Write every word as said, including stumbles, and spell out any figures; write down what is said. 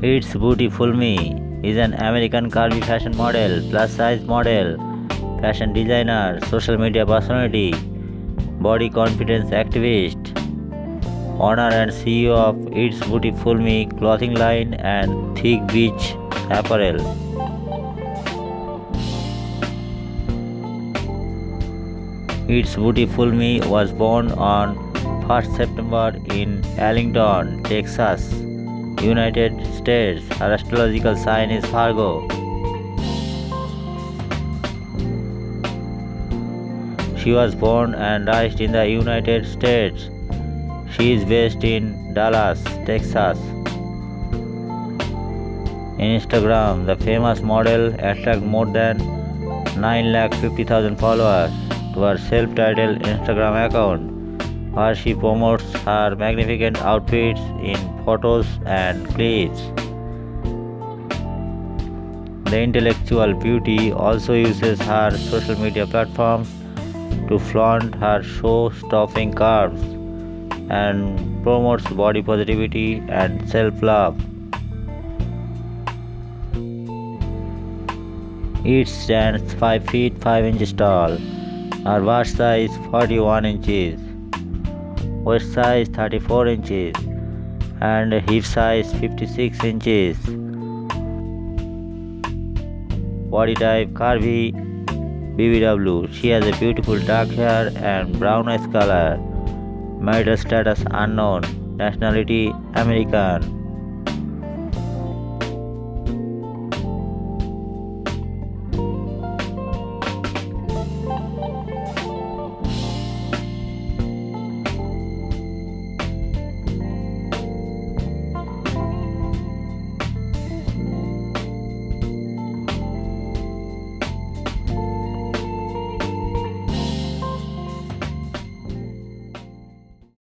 It's Beautiful Me is an American curvy fashion model, plus size model, fashion designer, social media personality, body confidence activist, owner and C E O of It's Beautiful Me clothing line and Thick Beach apparel. It's Beautiful Me was born on first September in Arlington, Texas, United States. Her astrological sign is Virgo. She was born and raised in the United States. She is based in Dallas, Texas. In Instagram, the famous model attracts more than nine lakh fifty thousand followers to her self-titled Instagram account, where she promotes her magnificent outfits in photos and clips. The intellectual beauty also uses her social media platforms to flaunt her show-stopping curves and promotes body positivity and self-love. It stands five feet five inches tall. Her waist size forty-one inches, waist size thirty-four inches, and hip size fifty-six inches. Body type curvy, B B W. She has a beautiful dark hair and brown eyes color. Marital status unknown. Nationality American.